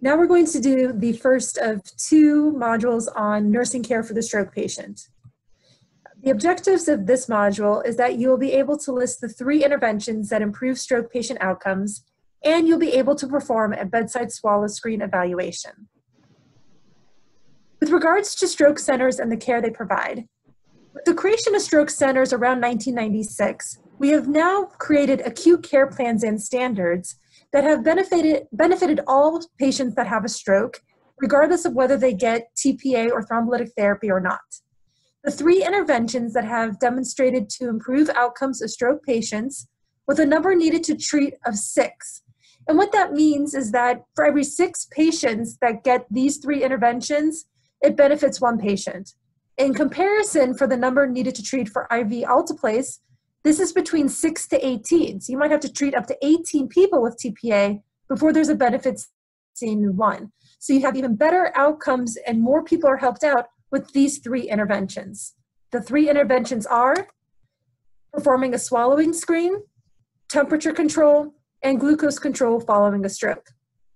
Now we're going to do the first of two modules on nursing care for the stroke patient. The objectives of this module is that you will be able to list the 3 interventions that improve stroke patient outcomes, and you'll be able to perform a bedside swallow screen evaluation. With regards to stroke centers and the care they provide, with the creation of stroke centers around 1996, we have now created acute care plans and standards that have benefited all patients that have a stroke, regardless of whether they get TPA or thrombolytic therapy or not. The 3 interventions that have demonstrated to improve outcomes of stroke patients with a number needed to treat of 6. And what that means is that for every 6 patients that get these 3 interventions, it benefits 1 patient. In comparison, for the number needed to treat for IV alteplase, this is between 6 to 18. So you might have to treat up to 18 people with TPA before there's a benefit seen in 1. So you have even better outcomes and more people are helped out with these 3 interventions. The 3 interventions are performing a swallowing screen, temperature control, and glucose control following a stroke.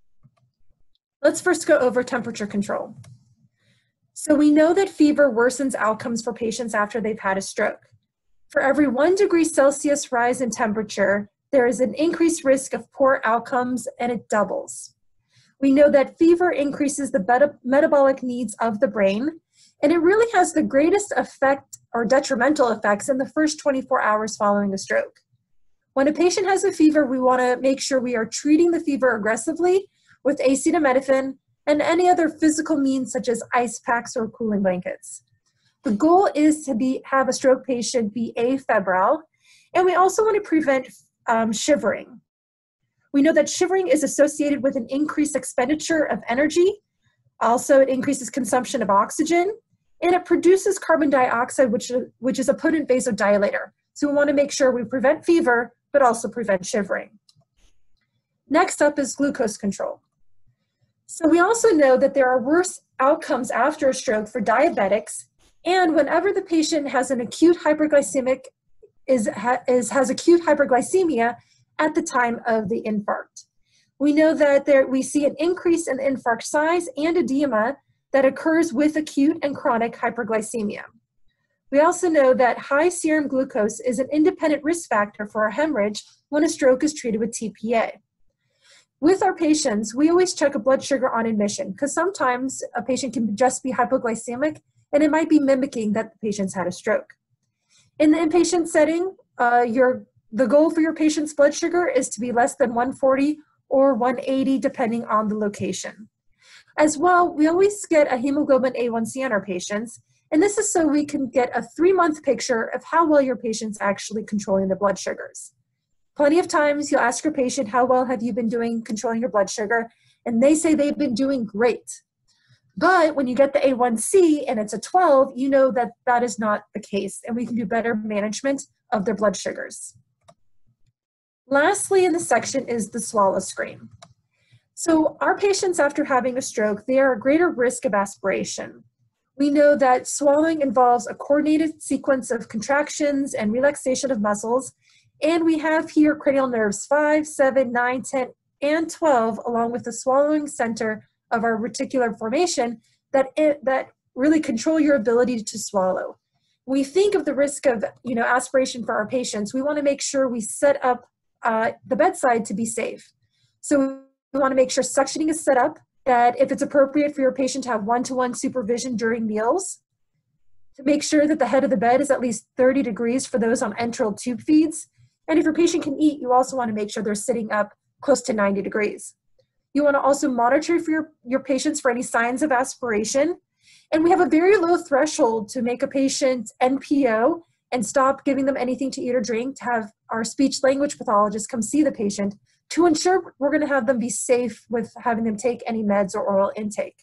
Let's first go over temperature control. So we know that fever worsens outcomes for patients after they've had a stroke. For every 1 degree Celsius rise in temperature, there is an increased risk of poor outcomes, and it doubles. We know that fever increases the metabolic needs of the brain, and it really has the greatest effect or detrimental effects in the first 24 hours following a stroke. When a patient has a fever, we want to make sure we are treating the fever aggressively with acetaminophen and any other physical means such as ice packs or cooling blankets. The goal is to have a stroke patient be afebrile, and we also want to prevent shivering. We know that shivering is associated with an increased expenditure of energy. Also, it increases consumption of oxygen, and it produces carbon dioxide, which is a potent vasodilator. So we want to make sure we prevent fever, but also prevent shivering. Next up is glucose control. So we also know that there are worse outcomes after a stroke for diabetics, and whenever the patient has an acute hyperglycemic, has acute hyperglycemia at the time of the infarct. We know that we see an increase in infarct size and edema that occurs with acute and chronic hyperglycemia. We also know that high serum glucose is an independent risk factor for a hemorrhage when a stroke is treated with TPA. With our patients, we always check a blood sugar on admission because sometimes a patient can just be hypoglycemic and it might be mimicking that the patient's had a stroke. In the inpatient setting, the goal for your patient's blood sugar is to be less than 140 or 180 depending on the location. As well, we always get a hemoglobin A1C on our patients, and this is so we can get a 3-month picture of how well your patient's actually controlling their blood sugars. Plenty of times you'll ask your patient, how well have you been doing controlling your blood sugar? And they say they've been doing great. But when you get the A1C and it's a 12, you know that that is not the case, and we can do better management of their blood sugars. Lastly in the section is the swallow screen. So our patients after having a stroke, they are at greater risk of aspiration. We know that swallowing involves a coordinated sequence of contractions and relaxation of muscles, and we have here cranial nerves 5, 7, 9, 10, and 12, along with the swallowing center of our reticular formation that really control your ability to swallow. When we think of the risk of aspiration for our patients, we want to make sure we set up the bedside to be safe. So we want to make sure suctioning is set up, that if it's appropriate for your patient to have one-to-one supervision during meals, to make sure that the head of the bed is at least 30 degrees for those on enteral tube feeds. And if your patient can eat, you also want to make sure they're sitting up close to 90 degrees. You want to also monitor for your patients for any signs of aspiration. And we have a very low threshold to make a patient NPO and stop giving them anything to eat or drink, to have our speech language pathologist come see the patient to ensure we're going to have them be safe with having them take any meds or oral intake.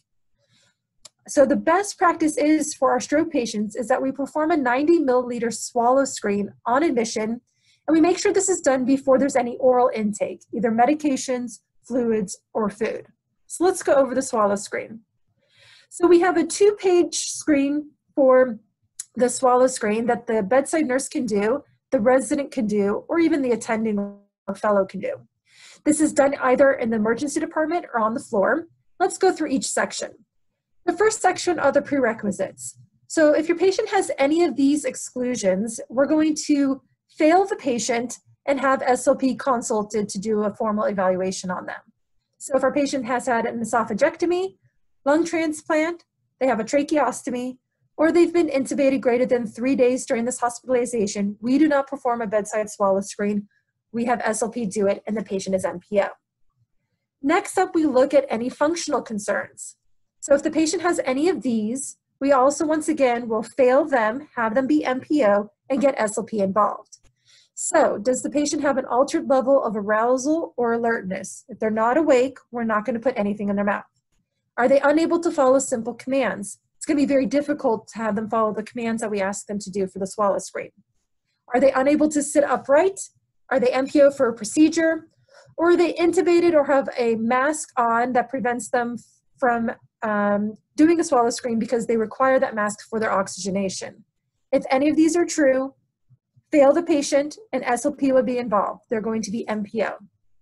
So the best practice is for our stroke patients is that we perform a 90 milliliter swallow screen on admission, and we make sure this is done before there's any oral intake, either medications, fluids, or food. So let's go over the swallow screen. So we have a 2-page screen for the swallow screen that the bedside nurse can do, the resident can do, or even the attending or fellow can do. This is done either in the emergency department or on the floor. Let's go through each section. The first section are the prerequisites. So if your patient has any of these exclusions, we're going to fail the patient and have SLP consulted to do a formal evaluation on them. So if our patient has had an esophagectomy, lung transplant, they have a tracheostomy, or they've been intubated greater than 3 days during this hospitalization, we do not perform a bedside swallow screen. We have SLP do it, and the patient is MPO. Next up, we look at any functional concerns. So if the patient has any of these, we also, once again, will fail them, have them be MPO, and get SLP involved. So does the patient have an altered level of arousal or alertness? If they're not awake, we're not going to put anything in their mouth. Are they unable to follow simple commands? It's going to be very difficult to have them follow the commands that we ask them to do for the swallow screen. Are they unable to sit upright? Are they MPO for a procedure? Or are they intubated or have a mask on that prevents them from doing a swallow screen because they require that mask for their oxygenation? If any of these are true, fail the patient and SLP would be involved. They're going to be MPO.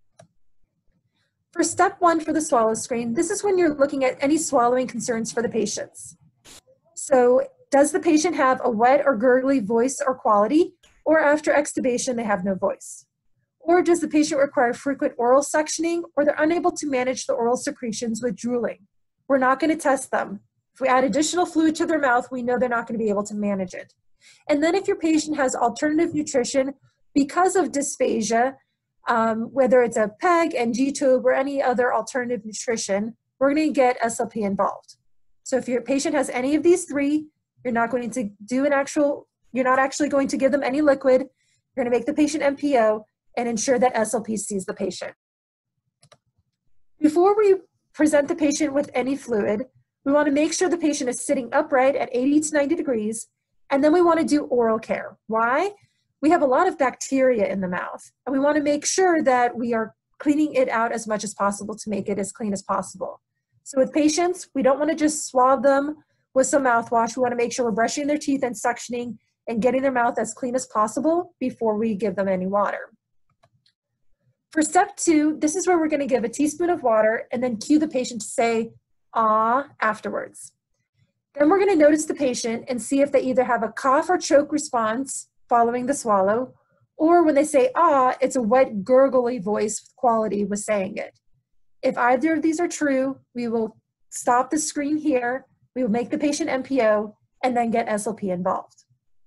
For step 1 for the swallow screen, this is when you're looking at any swallowing concerns for the patients. So does the patient have a wet or gurgly voice or quality, or after extubation they have no voice? Or does the patient require frequent oral suctioning, or they're unable to manage the oral secretions with drooling? We're not going to test them. If we add additional fluid to their mouth, we know they're not going to be able to manage it. And then if your patient has alternative nutrition because of dysphagia, whether it's a PEG, NG tube, or any other alternative nutrition, we're going to get SLP involved. So if your patient has any of these three, you're not going to do you're not actually going to give them any liquid. You're going to make the patient MPO and ensure that SLP sees the patient. Before we present the patient with any fluid, we want to make sure the patient is sitting upright at 80 to 90 degrees, and then we want to do oral care. Why? We have a lot of bacteria in the mouth, and we want to make sure that we are cleaning it out as much as possible to make it as clean as possible. So with patients, we don't want to just swab them with some mouthwash. We want to make sure we're brushing their teeth and suctioning and getting their mouth as clean as possible before we give them any water. For step 2, this is where we're going to give a teaspoon of water and then cue the patient to say, "ah," afterwards. Then we're going to notice the patient and see if they either have a cough or choke response following the swallow, or when they say "ah," it's a wet, gurgly voice quality with saying it. If either of these are true, we will stop the screen here, we will make the patient MPO, and then get SLP involved.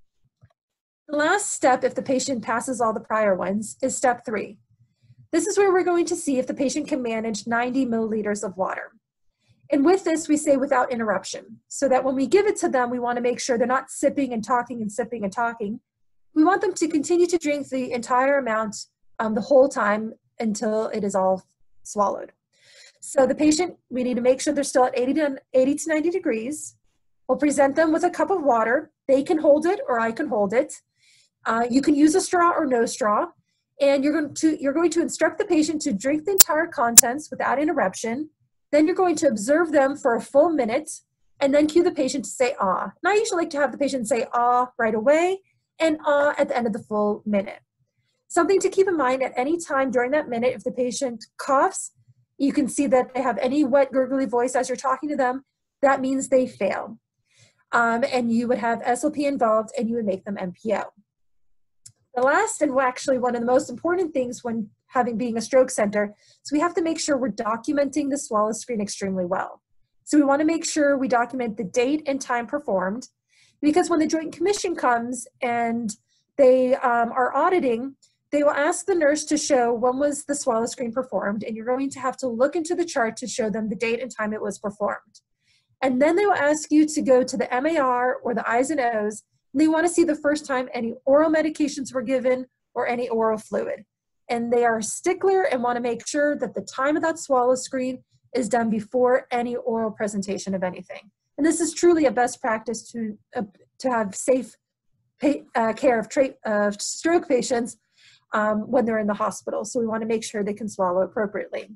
The last step, if the patient passes all the prior ones, is step 3. This is where we're going to see if the patient can manage 90 milliliters of water. And with this, we say without interruption, so that when we give it to them, we want to make sure they're not sipping and talking and sipping and talking. We want them to continue to drink the entire amount the whole time until it is all swallowed. So the patient, we need to make sure they're still at 80 to 90 degrees. We'll present them with a cup of water. They can hold it or I can hold it. You can use a straw or no straw. And you're going to instruct the patient to drink the entire contents without interruption. Then you're going to observe them for a full minute and then cue the patient to say "ah." And I usually like to have the patient say "ah" right away and "ah" at the end of the full minute. Something to keep in mind at any time during that minute, if the patient coughs, you can see that they have any wet, gurgly voice as you're talking to them, that means they fail. And you would have SLP involved and you would make them MPO. The last and actually one of the most important things when being a stroke center is we have to make sure we're documenting the swallow screen extremely well. So we want to make sure we document the date and time performed, because when the Joint Commission comes and they are auditing, they will ask the nurse to show when was the swallow screen performed, and you're going to have to look into the chart to show them the date and time it was performed. And then they will ask you to go to the MAR or the I's and O's. They want to see the first time any oral medications were given or any oral fluid. And they are a stickler and want to make sure that the time of that swallow screen is done before any oral presentation of anything. And this is truly a best practice to have safe care of stroke patients when they're in the hospital. So we want to make sure they can swallow appropriately.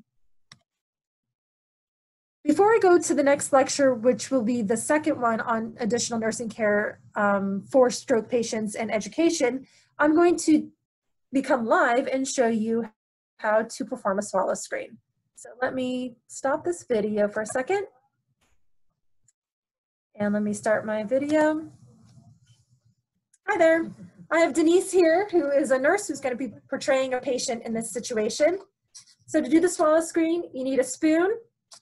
Before I go to the next lecture, which will be the second one on additional nursing care for stroke patients and education, I'm going to become live and show you how to perform a swallow screen. So let me stop this video for a second. And let me start my video. Hi there. I have Denise here, who is a nurse who's going to be portraying a patient in this situation. So to do the swallow screen, you need a spoon.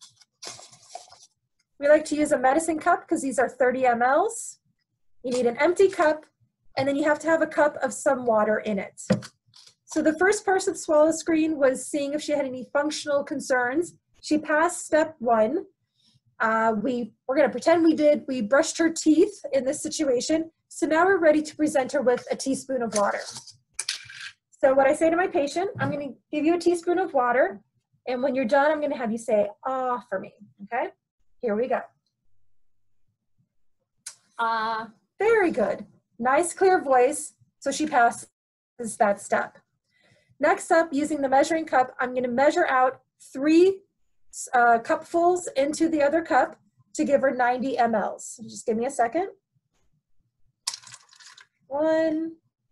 We like to use a medicine cup because these are 30 mLs. You need an empty cup, and then you have to have a cup of some water in it. So the first person to swallow screen was seeing if she had any functional concerns. She passed step 1. We're going to pretend we brushed her teeth in this situation. So now we're ready to present her with a teaspoon of water. So what I say to my patient, I'm going to give you a teaspoon of water, and when you're done, I'm going to have you say, ah, for me, okay? Here we go. Ah, very good. Nice, clear voice, so she passes that step. Next up, using the measuring cup, I'm going to measure out 3 cupfuls into the other cup to give her 90 mLs. So just give me a second. 1,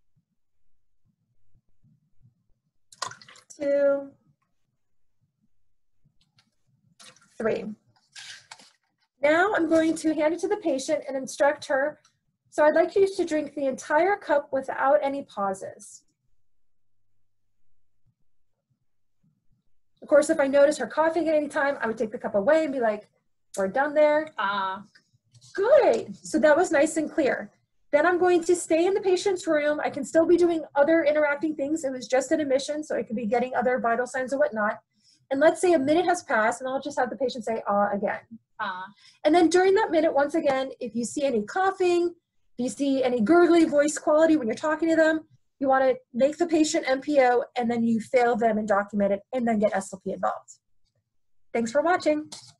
2, 3. Now I'm going to hand it to the patient and instruct her. So I'd like you to drink the entire cup without any pauses. Of course, if I notice her coughing at any time, I would take the cup away and be like, we're done there. Good. So that was nice and clear. Then I'm going to stay in the patient's room. I can still be doing other interacting things. It was just an admission, so I could be getting other vital signs or whatnot. And let's say a minute has passed, and I'll just have the patient say, ah, again. And then during that minute, once again, if you see any coughing, if you see any gurgly voice quality when you're talking to them, you want to make the patient MPO, and then you fail them and document it, and then get SLP involved. Thanks for watching.